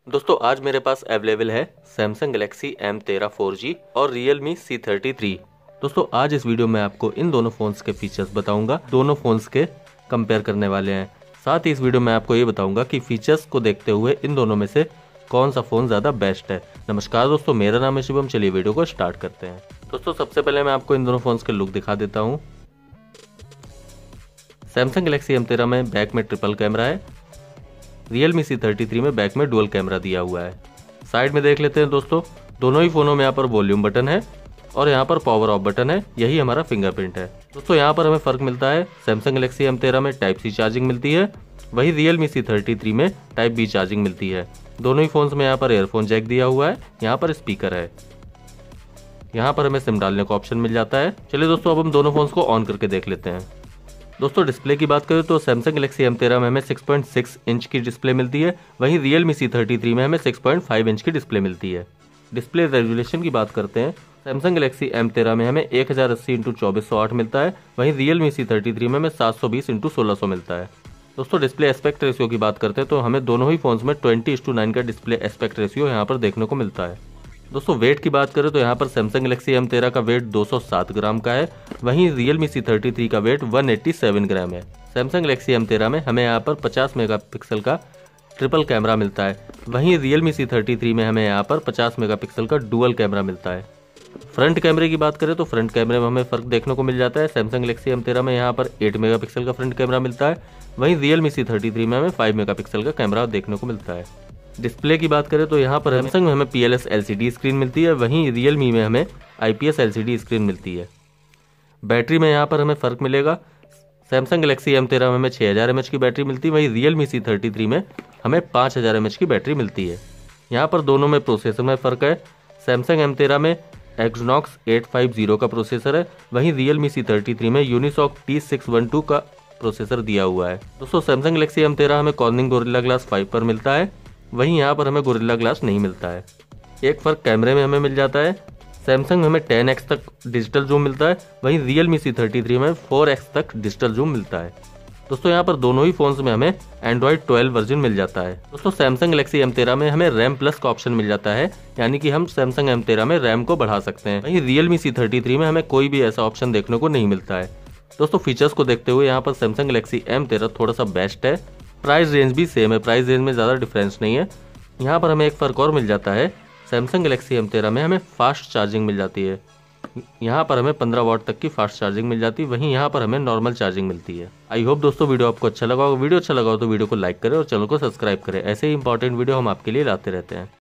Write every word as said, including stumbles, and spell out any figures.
दोस्तों आज मेरे पास अवेलेबल है सैमसंग गैलेक्सी एम तेरह फोर जी और Realme सी थर्टी थ्री। दोस्तों आज इस वीडियो में आपको इन दोनों फोन्स के फीचर्स बताऊंगा, दोनों फोन्स के कंपेयर करने वाले हैं। साथ ही इस वीडियो में आपको ये बताऊंगा कि फीचर्स को देखते हुए इन दोनों में से कौन सा फोन ज़्यादा बेस्ट है। नमस्कार दोस्तों, मेरा नाम है शिवम। चलिए वीडियो को स्टार्ट करते हैं। दोस्तों सबसे पहले मैं आपको इन दोनों फोन्स के लुक दिखा देता हूँ। सैमसंग गैलेक्सी एम तेरह में बैक में ट्रिपल कैमरा है, Realme सी थर्टी थ्री में बैक में डुअल कैमरा दिया हुआ है। साइड में देख लेते हैं दोस्तों, दोनों ही फोनों में यहाँ पर वॉल्यूम बटन है और यहाँ पर पावर ऑफ बटन है, यही हमारा फिंगरप्रिंट है। दोस्तों यहाँ पर हमें फर्क मिलता है, सैमसंग गैलेक्सी एम तेरह में टाइप सी चार्जिंग मिलती है, वही Realme सी थर्टी थ्री में टाइप बी चार्जिंग मिलती है। दोनों ही फोन्स में यहाँ पर एयरफोन जैक दिया हुआ है, यहाँ पर स्पीकर है, यहाँ पर हमें सिम डालने का ऑप्शन मिल जाता है। चलिए दोस्तों अब हम दोनों फोन्स को ऑन करके देख लेते हैं। दोस्तों डिस्प्ले की बात करें तो सैमसंग गैलेक्सी एम तेरह में हमें सिक्स पॉइंट सिक्स इंच की डिस्प्ले मिलती है, वहीं Realme सी थर्टी थ्री में हमें सिक्स पॉइंट फाइव इंच की डिस्प्ले मिलती है। डिस्प्ले रेजोल्यूशन की बात करते हैं, सैमसंग गैलेक्सी एम तेरह में हमें एक हज़ार अस्सी इंटू चौबीस सौ आठ मिलता है, वहीं Realme सी थर्टी थ्री में हमें सात सौ बीस इंटू सोलह सौ मिलता है। दोस्तों डिस्प्ले एस्पेक्ट रेशियो की बात करते हैं तो हमें दोनों ही फोन्स में ट्वेंटी इस टू नाइन का डिस्प्ले एस्पेक्ट रेशियो यहाँ पर देखने को मिलता है। दोस्तों वेट की बात करें तो यहाँ पर सैमसंग गैलेक्सी एम तेरह का वेट दो सौ सात ग्राम का है, वहीं Realme सी थर्टी थ्री का वेट एक सौ सत्तासी ग्राम है। सैमसंग गैलेक्सी एम तेरह में हमें यहाँ पर पचास मेगापिक्सल का ट्रिपल कैमरा मिलता है, वहीं Realme सी थर्टी थ्री में हमें यहाँ पर पचास मेगापिक्सल का डुअल कैमरा मिलता है। फ्रंट कैमरे की बात करें तो फ्रंट कैमरे में हमें फर्क देखने को मिल जाता है। सैमसंग गैलेक्सी एम तेरह में यहाँ पर आठ मेगापिक्सल का फ्रंट कैमरा मिलता है, वहीं Realme सी थर्टी थ्री में हमें पाँच मेगापिक्सल का कैमरा देखने को मिलता है। डिस्प्ले की बात करें तो यहाँ पर सैमसंग में हमें P L S L C D screen मिलती है, वहीं Realme में हमें I P S L C D screen मिलती है। बैटरी में यहाँ पर हमें फ़र्क मिलेगा, सैमसंग गैलेक्सी एम तेरह में हमें छः हज़ार एम एच की बैटरी मिलती है, वहीं Realme सी थर्टी थ्री में हमें पाँच हज़ार एम एच की बैटरी मिलती है। यहाँ पर दोनों में प्रोसेसर में फ़र्क है, सैमसंग एम तेरह में एक्सनॉक्स एट फाइव ज़ीरो का प्रोसेसर है, वहीं Realme सी थर्टी थ्री में Unisoc T six one two का प्रोसेसर दिया हुआ है। दोस्तों सैमसंग गैलेक्सी एम तेरह हमें कॉर्निंग गोरिल्ला ग्लास फाइव पर मिलता है, वहीं यहाँ पर हमें गोरिल्ला ग्लास नहीं मिलता है। एक फ़र्क कैमरे में हमें मिल जाता है, सैमसंग में हमें टेन एक्स तक डिजिटल जूम मिलता है, वहीं Realme सी थर्टी थ्री में फोर एक्स तक डिजिटल जूम मिलता है। दोस्तों यहाँ पर दोनों ही फोन्स में हमें एंड्रॉइड ट्वेल्व वर्जन मिल जाता है। दोस्तों सैमसंग गैलेक्सी एम तेरह में हमें रैम प्लस का ऑप्शन मिल जाता है, यानी कि हम सैमसंग एम तेरह में रैम को बढ़ा सकते हैं, वहीं Realme सी थर्टी थ्री में हमें कोई भी ऐसा ऑप्शन देखने को नहीं मिलता है। दोस्तों फीचर्स को देखते हुए यहाँ पर सैमसंग गैलेक्सी एम तेरह थोड़ा सा बेस्ट है। प्राइस रेंज भी सेम है, प्राइस रेंज में ज़्यादा डिफरेंस नहीं है। यहाँ पर हमें एक फ़र्क और मिल जाता है, सैमसंग गैलेक्सी एम तेरह में हमें फास्ट चार्जिंग मिल जाती है, यहाँ पर हमें पंद्रह वाट तक की फास्ट चार्जिंग मिल जाती है, वहीं यहाँ पर हमें नॉर्मल चार्जिंग मिलती है। आई होप दोस्तों वीडियो आपको अच्छा लगा होगा। वीडियो अच्छा लगा हो तो वीडियो को लाइक करें और चैनल को सब्सक्राइब करें, ऐसे ही इंपॉर्टेंट वीडियो हम आपके लिए लाते रहते हैं।